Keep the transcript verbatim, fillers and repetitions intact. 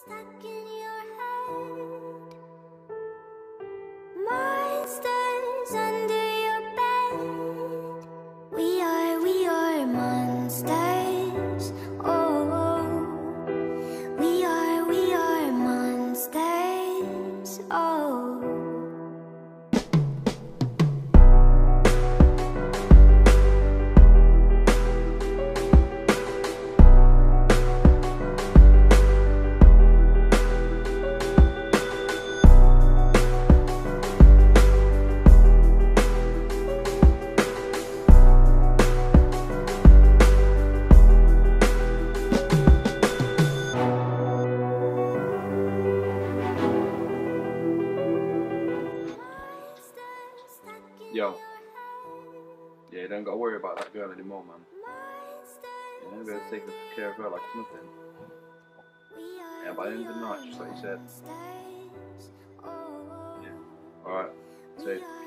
stuck in your head. Monsters under your bed. We are, we are monsters. Oh, we are, we are monsters. Oh. Yo. Yeah, you don't gotta worry about that girl anymore, man. You know, better take care of her like it's nothing. Yeah, by the end of the night, just like you said. Yeah. Alright, safe.